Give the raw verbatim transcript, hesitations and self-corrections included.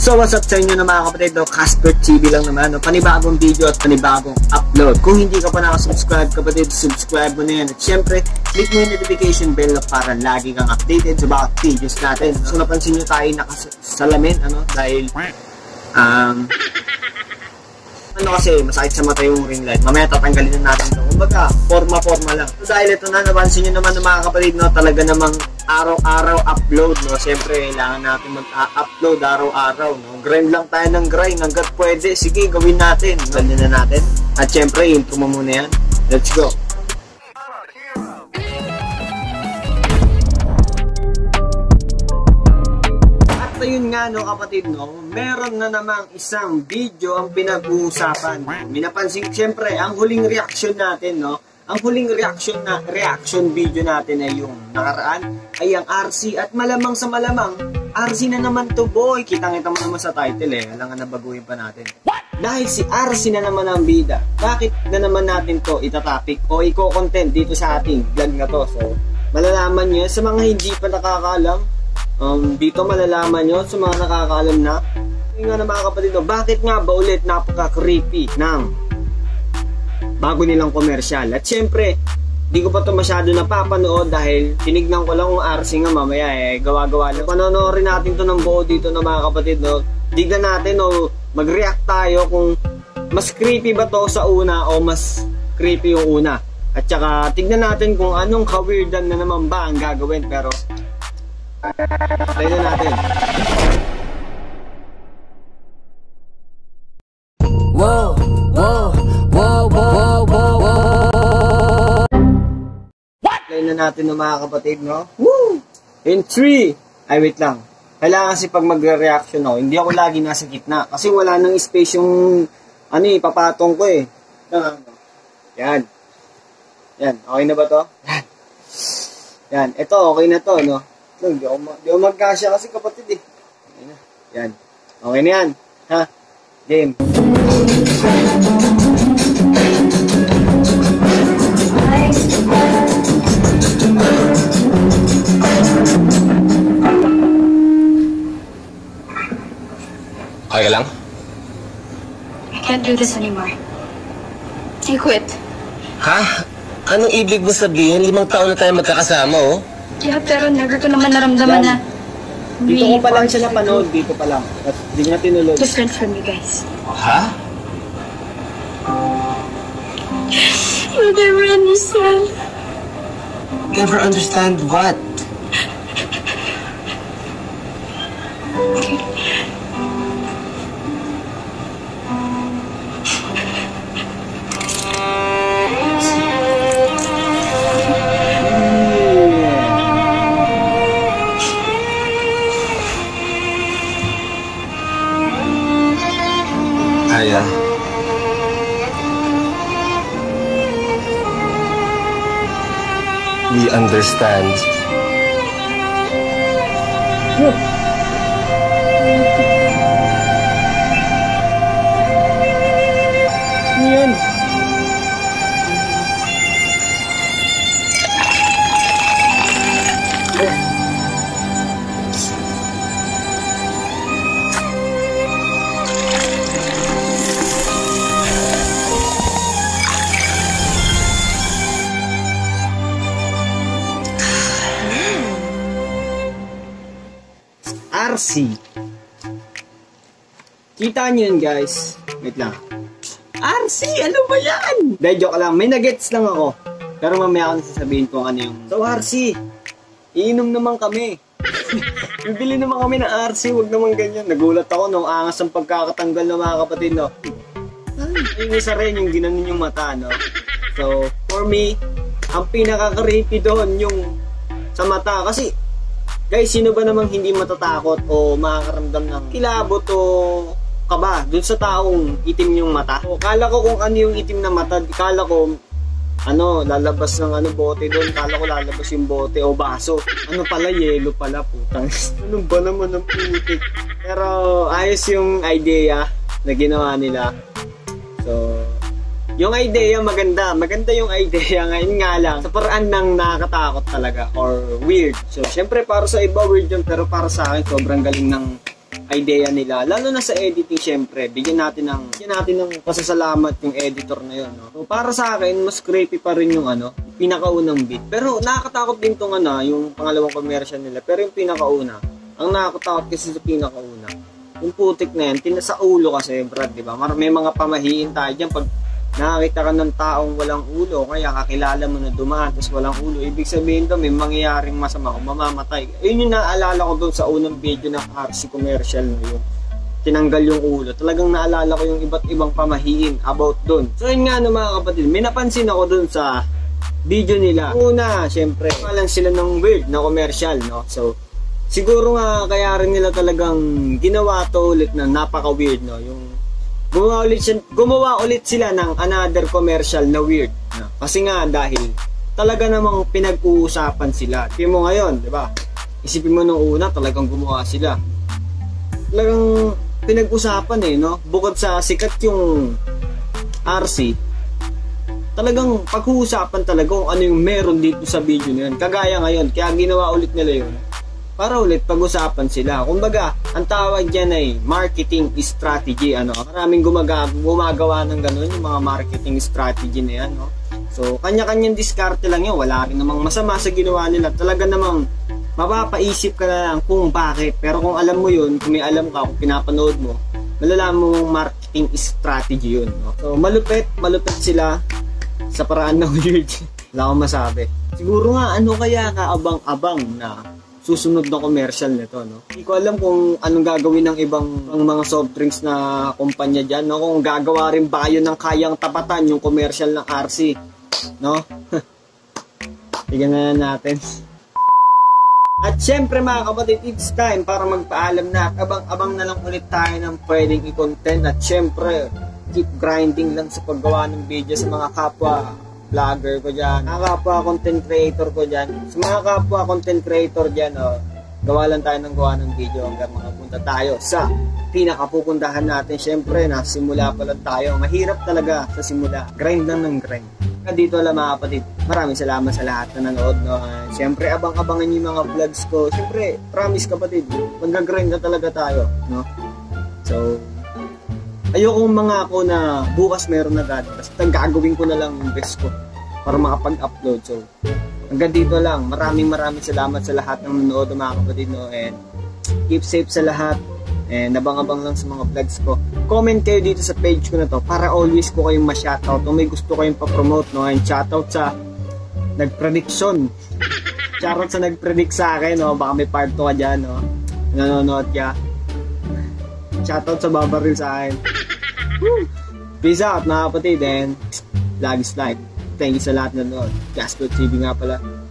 So what's up sa inyo na mga kapatid, no? Casper T V lang naman, no? Panibagong video at panibagong upload. Kung hindi ka pa nakasubscribe kapatid, subscribe mo na yan. At syempre, click mo yung notification bell para lagi kang updated sa mga videos natin. So napansin nyo tayo nakasalamin, ano? Dahil, um, ano kasi, masakit sa mata yung ring light. Mamaya tatanggalin na natin ito. Kumbaga, forma-forma lang. So dahil ito na, napansin nyo naman ng mga kapatid, no? Talaga namang araw-araw upload, no? Siyempre, kailangan natin mag-upload araw-araw, no? Grind lang tayo ng grind hanggat pwede. Sige, gawin natin. Gawin na natin. At siyempre, intro mo muna yan. Let's go. At ayun nga, no, kapatid, no? Meron na namang isang video ang pinag-uusapan. Minapansin, siyempre, ang huling reaction natin, no? Ang huling reaction na reaction video natin ay yung nakaraan ay ang R C at malamang sa malamang R C na naman to, boy. Kitang-kita mo naman sa title eh. Alam nga na baguhin pa natin. Dahil si R C na naman ang bida, bakit na naman natin to itatopic o i-content dito sa ating vlog na to? So, malalaman nyo sa mga hindi pa nakakaalam. Um, dito malalaman nyo sa mga nakakaalam na. Yung nga na mga kapatid, no, bakit nga ba ulit napaka-creepy ng bago nilang komersyal? At syempre, di ko pa ito masyado napapanood dahil tinignan ko lang kung R C nga mamaya eh, gawa-gawa lang. Panonoorin natin to ng buo dito ng mga kapatid, no? Tignan natin o mag-react tayo kung mas creepy ba to sa una o mas creepy yung una. At saka tignan natin kung anong ka-weirdan na naman ba ang gagawin. Pero try na natin. Wow, wow, wow, wow, wow, wow. Try na natin ng mga kapatid, no? Woo! In three! Ay, wait lang. Kailangan kasi pag magre-reaction ako, hindi ako lagi nasa gitna. Kasi wala nang space yung, ano eh, papatong ko eh. Yan. Yan. Okay na ba to? Yan. Yan. Ito, okay na to, no? Hindi ako, di ako magkasya kasi kapatid eh. Okay na. Yan. Okay na yan. Ha? Game. Okay ka lang? I can't do this anymore. I quit. Ha? Anong ibig mo sabihin? Limang taon na tayo magkakasama, oh? Yeah, pero never ko naman naramdaman Yan. na Dito ko pa lang siya napanood. Dito pa lang. At hindi niya tinuloy. different from you guys. Ha? You'll never understand. Never understand what? Aya. We understand. Yan. R C. Kita nyo yun, guys. Wait lang. R C, ano ba yan? Dahil joke lang. May nuggets lang ako. Pero mamaya ako nasasabihin ko ano yung... So, R C, iinom naman kami. Bibili naman kami ng R C. Huwag naman ganyan. Nagulat ako nung angas ang pagkakatanggal ng mga kapatid, no? Ay, yung isa rin yung ginanon yung mata, no? So, for me, ang pinaka-creepy doon yung sa mata. Kasi, guys, sino ba namang hindi matatakot o makakaramdam ng kilabot o kaba dun sa taong itim yung mata? O, kala ko kung ano yung itim na mata, kala ko ano, lalabas ng ano bote doon, kala ko lalabas yung bote o baso. Ano pala, yelo pala, putang. Ano ba naman ang putik? Pero ayos yung idea na ginawa nila. So, yung idea maganda, maganda yung idea, ngayon nga lang sa paraan ng nakakatakot talaga or weird. So syempre para sa iba weird yun, pero para sa akin sobrang galing ng idea nila. Lalo na sa editing, syempre, bigyan natin ng, bigyan natin ng pasasalamat yung editor na yun. No? So, para sa akin, mas creepy pa rin yung ano, pinakaunang beat. Pero nakakatakot din tong ano, yung pangalawang commercial nila. Pero yung pinakauna, ang nakakatakot kasi sa pinakauna, yung putik na yan, tinasa ulo kasi, Brad, di ba? May mga pamahiin tayo dyan pag nakakita ka ng taong walang ulo, kaya kakilala mo na dumaan, tapos walang ulo. Ibig sabihin doon, may mangyayaring masama kung mamamatay. Ayun yung naalala ko doon sa unang video ng R C commercial na yun. Tinanggal yung ulo. Talagang naalala ko yung iba't ibang pamahiin about doon. So yun nga no mga kapatid, may napansin ako doon sa video nila. Una, syempre, lang sila ng weird na commercial, no? So, siguro nga kaya rin nila talagang ginawa to ulit na napaka-weird, no? Yung Gumawa ulit, gumawa ulit sila ng another commercial na weird. No? Kasi nga dahil talaga namang pinag-uusapan sila. Tingnan mo ngayon, di ba? Isipin mo nung una, talagang gumawa sila. Talagang pinag-usapan eh, no? Bukod sa sikat yung R C, talagang pag-uusapan talaga kung ano yung meron dito sa video na yun. Kagaya ngayon, kaya ginawa ulit nila yun. Para ulit pag-usapan sila. Kumbaga, ang tawag dyan ay marketing strategy. Ano? Maraming gumaga, gumagawa ng ganun, yung mga marketing strategy na yan. No? So, kanya-kanyang diskarte lang yun. Wala rin namang masama sa ginawa nila. Talaga namang mapapaisip ka na lang kung bakit. Pero kung alam mo yun, kung may alam ka, kung pinapanood mo, malalaman mong marketing strategy yun. No? So, malupit, malupit sila sa paraan ng weird. Wala akong masabi. Siguro nga, ano kaya kaabang-abang na susunod na commercial nito, no? Hindi ko alam kung anong gagawin ng ibang ang mga soft drinks na kumpanya dyan, no? Kung gagawa rin ba yun ng kayang tapatan yung commercial ng R C, no? Tignan na natin. At syempre mga kapatid, it's time para magpaalam na. Abang-abang na lang ulit tayo ng pwedeng i-content. At syempre, keep grinding lang sa paggawa ng video sa mga kapwa vlogger ko dyan, mga kapwa content creator ko dyan. Sa mga kapwa content creator dyan, oh, gawa lang tayo ng gawa ng video hanggang makapunta tayo sa pinakapupuntahan natin. Syempre, nasimula pa lang tayo. Mahirap talaga sa simula. Grind lang ng grind. Dito lang mga kapatid, maraming salamat sa lahat na nanood. No? Uh, Syempre, abang-abangan yung mga vlogs ko. Syempre, promise kapatid, mag-grind na talaga tayo. No? So, ayokong mga ako na bukas meron na agad. Basta gagawin ko na lang yung best ko para makapag-upload. So, hanggang dito lang. Maraming maraming salamat sa lahat ng nanood mga kapatid. No? And keep safe sa lahat. And abang-abang lang sa mga vlogs ko. Comment kayo dito sa page ko na to para always ko kayong ma-shoutout. Kung may gusto kayong pa-promote. No? And shoutout sa nag-prediction. Shoutout sa nag-predict sa akin. No? Baka may part two ka dyan. No? Nanonood ka. Shoutout sa babaril sa akin. Peace out mga kapatid. And lagi slide. Thank you sa lahat na noon. Gasco T V nga pala.